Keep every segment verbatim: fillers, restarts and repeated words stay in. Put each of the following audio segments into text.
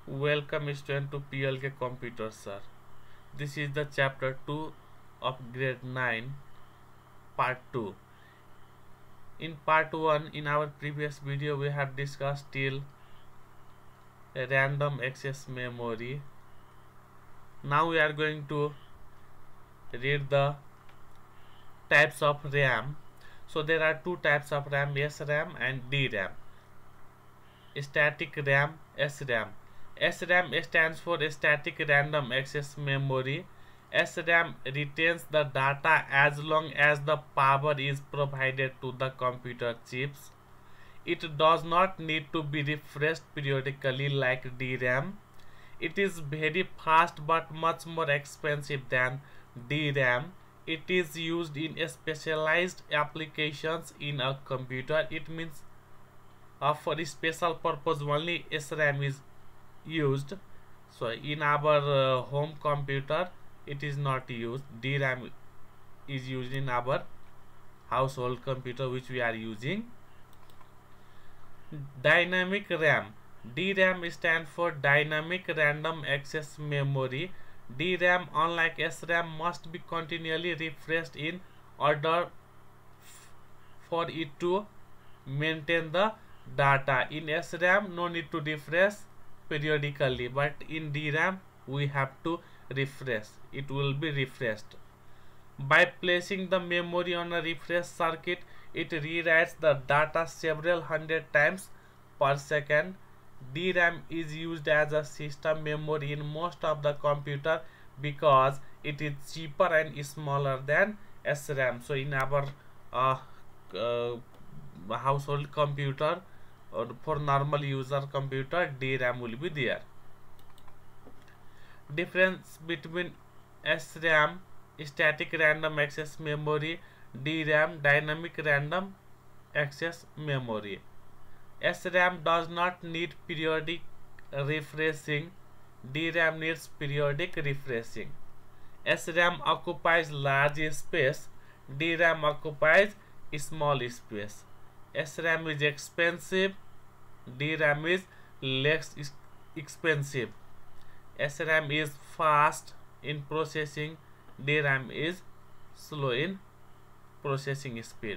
Welcome student to P L K Computer sir. This is the chapter two of grade nine part two. In part one, in our previous video we have discussed till random access memory. Now we are going to read the types of RAM. So there are two types of RAM, S RAM and D RAM. Static RAM, S RAM. S RAM stands for static random access memory. S RAM retains the data as long as the power is provided to the computer chips. It does not need to be refreshed periodically like D RAM. It is very fast but much more expensive than D RAM. It is used in specialized applications in a computer. It means uh, for a special purpose only S RAM is used. So in our uh, home computer it is not used. D RAM is used in our household computer which we are using. Dynamic RAM. D RAM stands for dynamic random access memory. D RAM, unlike S RAM, must be continually refreshed in order for it to maintain the data. In S RAM no need to refresh periodically, but in D RAM we have to refresh. It will be refreshed. By placing the memory on a refresh circuit, it rewrites the data several hundred times per second. D RAM is used as a system memory in most of the computer because it is cheaper and smaller than S RAM. So in our uh, uh, household computer or for normal user computer, D RAM will be there. Difference between S RAM, static random access memory, D RAM, dynamic random access memory. S RAM does not need periodic refreshing. D RAM needs periodic refreshing. S RAM occupies large space. D RAM occupies small space. S RAM is expensive. D RAM is less expensive. S RAM is fast in processing. D RAM is slow in processing speed.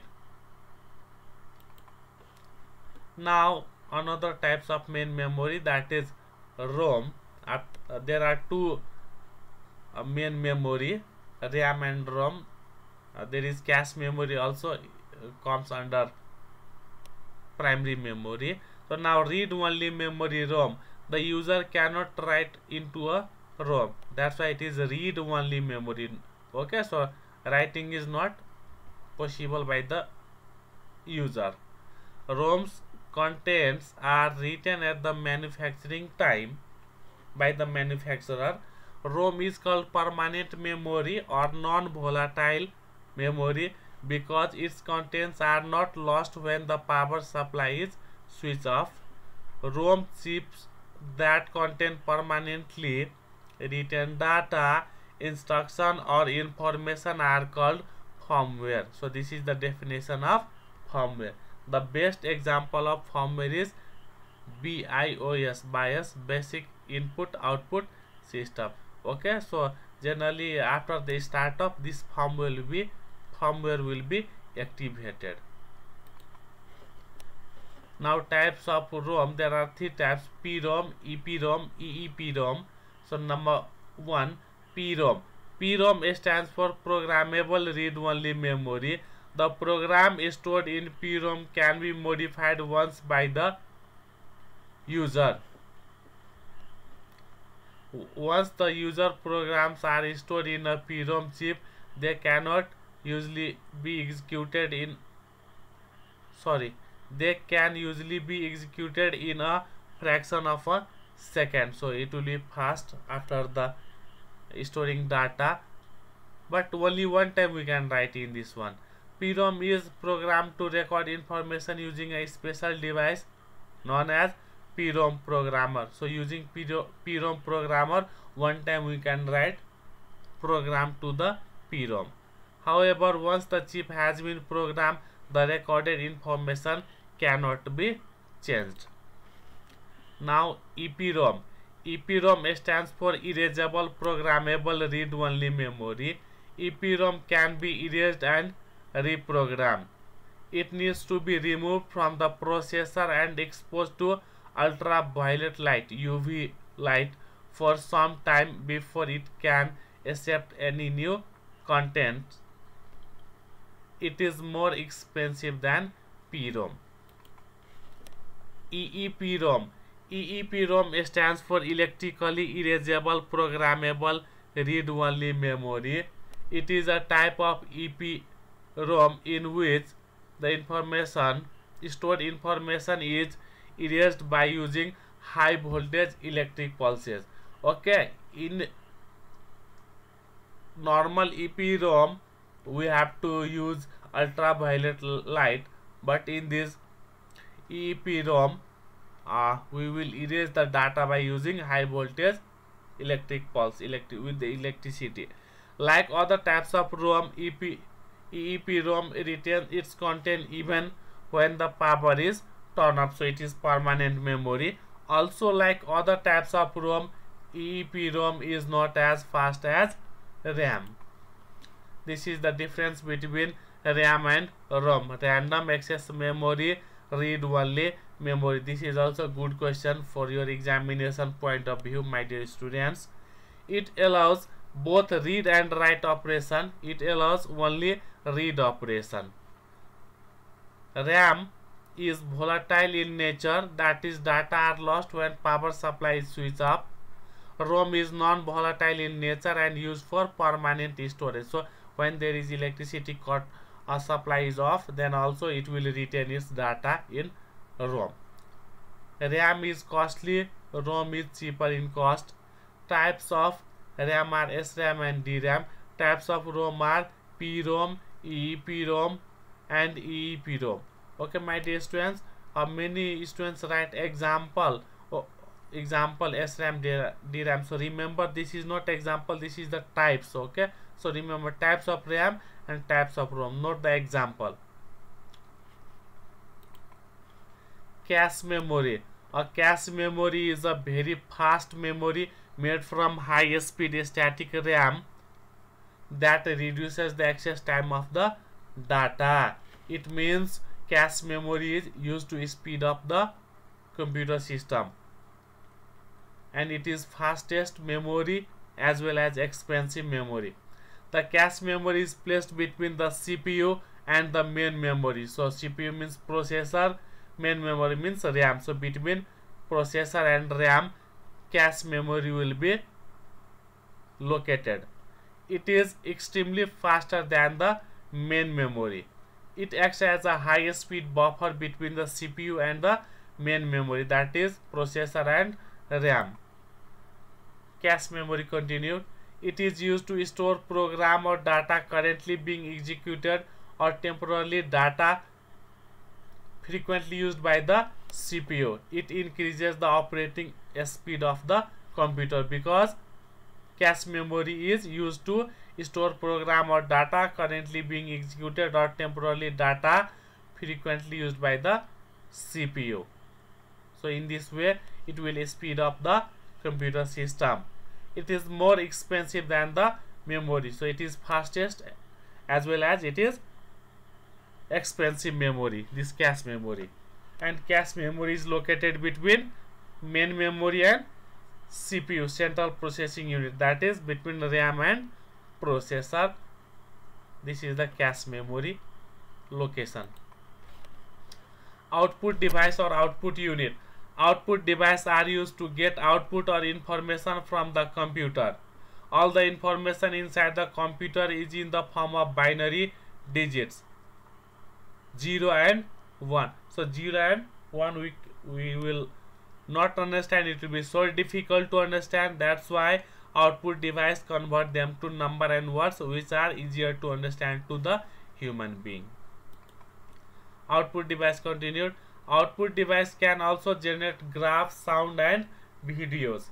Now another types of main memory, that is ROM. Uh, there are two uh, main memory, RAM and ROM. Uh, there is cache memory also uh, comes under primary memory. So now read only memory ROM. The user cannot write into a ROM. That's why it is read only memory. Okay, so writing is not possible by the user. ROM's contents are written at the manufacturing time by the manufacturer. ROM is called permanent memory or non-volatile memory because its contents are not lost when the power supply is switched off. ROM chips that contain permanently written data, instruction or information are called firmware. So this is the definition of firmware. The best example of firmware is BIOS, BIOS, basic input output system. Okay, so generally after the startup this firmware will be firmware will be activated. Now types of ROM, there are three types: P ROM, E P ROM, E E P ROM. So number one, P ROM. P ROM stands for programmable read-only memory. The program stored in P ROM can be modified once by the user. Once the user programs are stored in a P ROM chip, they cannot usually be executed in sorry they can usually be executed in a fraction of a second. So it will be fast after the storing data, but only one time we can write in this one. P ROM is programmed to record information using a special device known as P ROM programmer. So using P ROM programmer, one time we can write program to the P ROM. However, once the chip has been programmed, the recorded information cannot be changed. Now E P ROM. EPROM stands for erasable programmable read-only memory. EPROM can be erased and reprogrammed. It needs to be removed from the processor and exposed to ultraviolet light U V light for some time before it can accept any new content. It is more expensive than PROM. EEPROM. EEPROM stands for electrically erasable programmable read-only memory. It is a type of EPROM in which the information stored information is erased by using high voltage electric pulses. Okay, in normal EPROM we have to use ultraviolet light, but in this EEPROM uh, we will erase the data by using high voltage electric pulse electric with the electricity. Like other types of ROM, EP, EEPROM retains its content even when the power is turned off, so it is permanent memory. Also, like other types of ROM, EEPROM is not as fast as RAM. This is the difference between RAM and ROM. Random access memory, read-only memory. This is also a good question for your examination point of view, my dear students. It allows both read and write operation. It allows only read operation. RAM is volatile in nature, that is data are lost when power supply is switched off. ROM is non-volatile in nature and used for permanent storage. So when there is electricity cut or supply is off, then also it will retain its data in ROM. RAM is costly, ROM is cheaper in cost. Types of RAM are SRAM and DRAM. Types of ROM are PROM, EEPROM and EEPROM. Okay, my dear students, uh, many students write example oh, example SRAM DRAM. So remember, this is not example, this is the types. Okay, so remember types of RAM and types of ROM, not the example. Cache memory. A cache memory is a very fast memory made from high speed static RAM that reduces the access time of the data. It means cache memory is used to speed up the computer system, and it is fastest memory as well as expensive memory. The cache memory is placed between the C P U and the main memory. So C P U means processor, main memory means RAM. So between processor and RAM, cache memory will be located. It is extremely faster than the main memory. It acts as a high speed buffer between the C P U and the main memory, that is processor and RAM. Cache memory continued. It is used to store program or data currently being executed or temporarily data frequently used by the C P U. It increases the operating speed of the computer because cache memory is used to store program or data currently being executed or temporarily data frequently used by the C P U. So in this way it will speed up the computer system. It is more expensive than the memory, so it is fastest as well as it is expensive memory, this cache memory. And cache memory is located between main memory and C P U, central processing unit, that is between RAM and processor. This is the cache memory location. Output device or output unit. Output device are used to get output or information from the computer. All the information inside the computer is in the form of binary digits, zero and one. So zero and one we, we will not understand, it will be so difficult to understand. That's why output device convert them to number and words which are easier to understand to the human being. Output device continued. Output device can also generate graphs, sound and videos.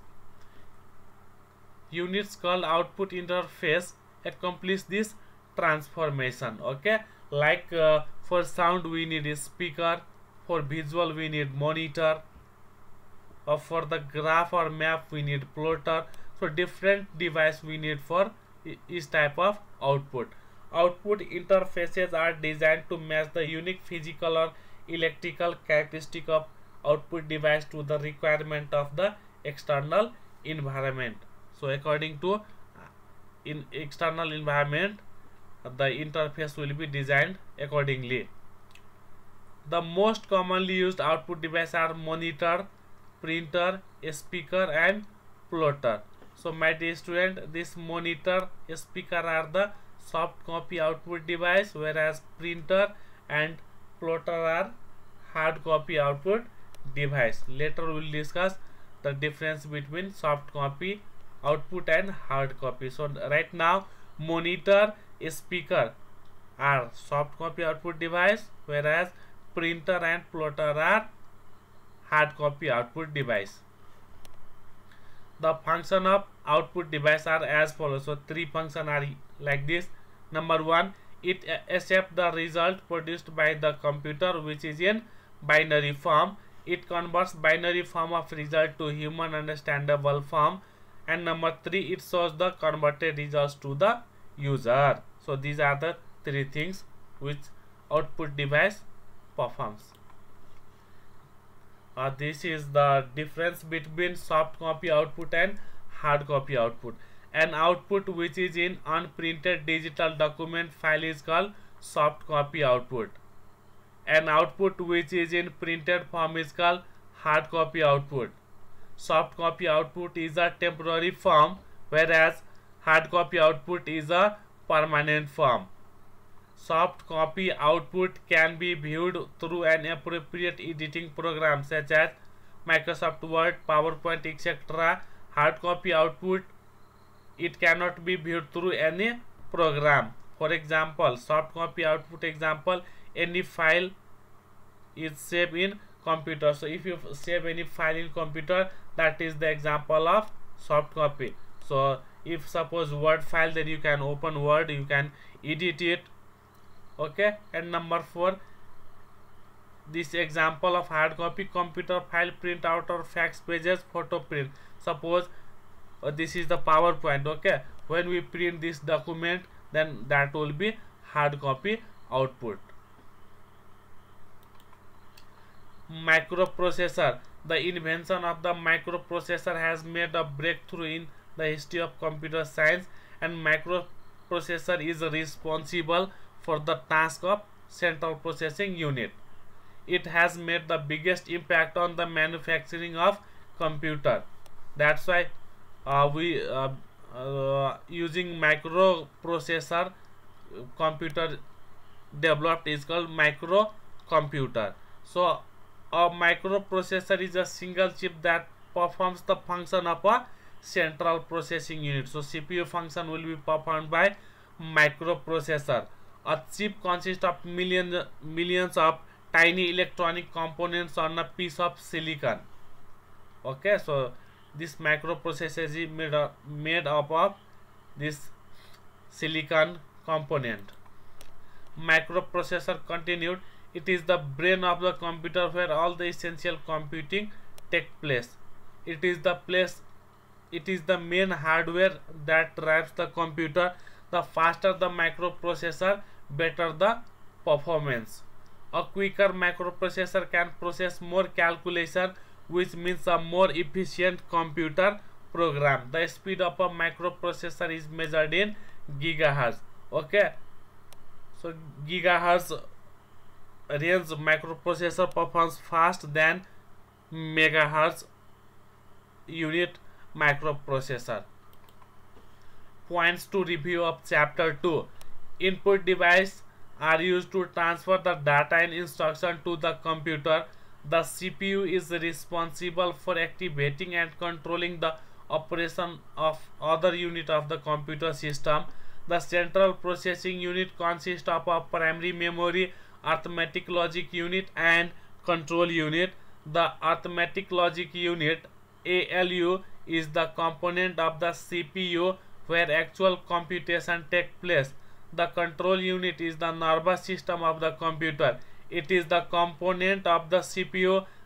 Units called output interface accomplish this transformation. Okay, like uh, for sound we need a speaker, for visual we need monitor, uh, for the graph or map we need plotter. So different device we need for each type of output. Output interfaces are designed to match the unique physical or electrical characteristic of output device to the requirement of the external environment. So according to in external environment, the interface will be designed accordingly. The most commonly used output devices are monitor, printer, speaker and plotter. So my dear student, this monitor, speaker are the soft copy output device, whereas printer and plotter are hard copy output device. Later we will discuss the difference between soft copy output and hard copy. So right now monitor, speaker are soft copy output device, whereas printer and plotter are hard copy output device. The function of output device are as follows. So three function are like this. Number one, it accepts the result produced by the computer which is in binary form. It converts binary form of result to human understandable form. And number three, it shows the converted results to the user. So these are the three things which output device performs. Uh, this is the difference between soft copy output and hard copy output. An output which is in unprinted digital document file is called soft copy output. An output which is in printed form is called hard copy output. Soft copy output is a temporary form, whereas hard copy output is a permanent form. Soft copy output can be viewed through an appropriate editing program such as Microsoft Word, PowerPoint, et cetera. Hard copy output, it cannot be viewed through any program. For example, soft copy output example, any file is saved in computer. So if you save any file in computer, that is the example of soft copy. So if suppose Word file, then you can open Word, you can edit it. Okay. And number four, this example of hard copy, computer file, print out or fax pages, photo print. Suppose uh, this is the PowerPoint. Okay, when we print this document, then that will be hard copy output. Microprocessor. The invention of the microprocessor has made a breakthrough in the history of computer science, and microprocessor is responsible for the task of central processing unit. It has made the biggest impact on the manufacturing of computer. That's why uh, we uh, uh, using microprocessor uh, computer developed is called microcomputer. So a microprocessor is a single chip that performs the function of a central processing unit. So C P U function will be performed by microprocessor. A chip consists of millions millions of tiny electronic components on a piece of silicon. Okay, so this microprocessor is made up, made up of this silicon component. Microprocessor continued. It is the brain of the computer where all the essential computing take place. It is the place. It is the main hardware that drives the computer. The faster the microprocessor, better the performance. A quicker microprocessor can process more calculation, which means a more efficient computer program. The speed of a microprocessor is measured in gigahertz. Okay, so gigahertz range microprocessor performs fast than megahertz unit microprocessor. Points to review of chapter two. Input device are used to transfer the data and instruction to the computer. The C P U is responsible for activating and controlling the operation of other unit of the computer system. The central processing unit consists of a primary memory, arithmetic logic unit and control unit. The arithmetic logic unit, A L U, is the component of the C P U where actual computation takes place. The control unit is the nervous system of the computer. It is the component of the C P U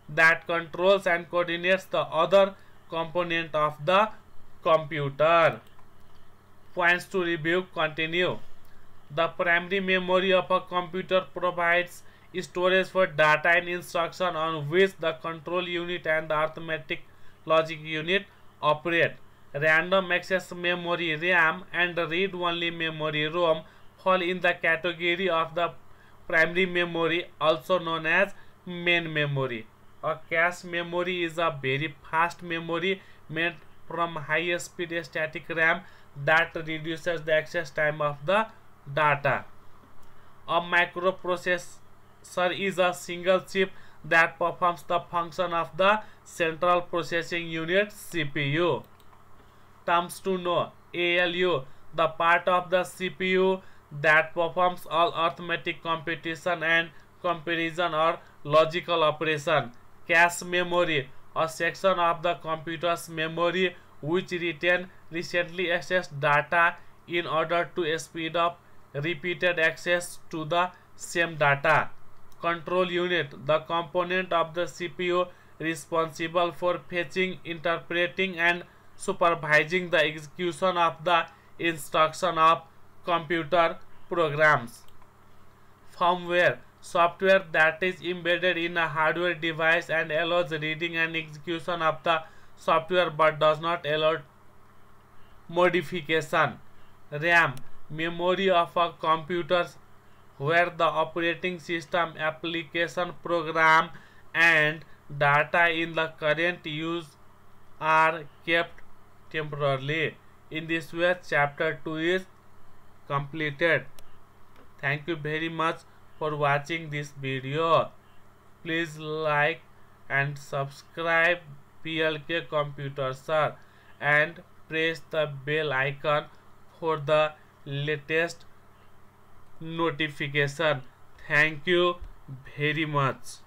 that controls and coordinates the other component of the computer. Points to review. Continue. The primary memory of a computer provides storage for data and instruction on which the control unit and the arithmetic logic unit operate. Random access memory RAM and read-only memory ROM fall in the category of the primary memory, also known as main memory. A cache memory is a very fast memory made from high-speed static RAM that reduces the access time of the data. A microprocessor is a single chip that performs the function of the central processing unit C P U. Terms to know. A L U, the part of the C P U that performs all arithmetic computation and comparison or logical operation. Cache memory, a section of the computer's memory which retain recently accessed data in order to speed up repeated access to the same data. Control unit, the component of the C P U responsible for fetching, interpreting and supervising the execution of the instruction of computer programs. Firmware, software that is embedded in a hardware device and allows reading and execution of the software but does not allow modification. RAM, memory of a computer where the operating system, application, program and data in the current use are kept temporarily. In this way, chapter two is completed. Thank you very much for watching this video. Please like and subscribe P L K Computer Sir and press the bell icon for the latest notification. Thank you very much.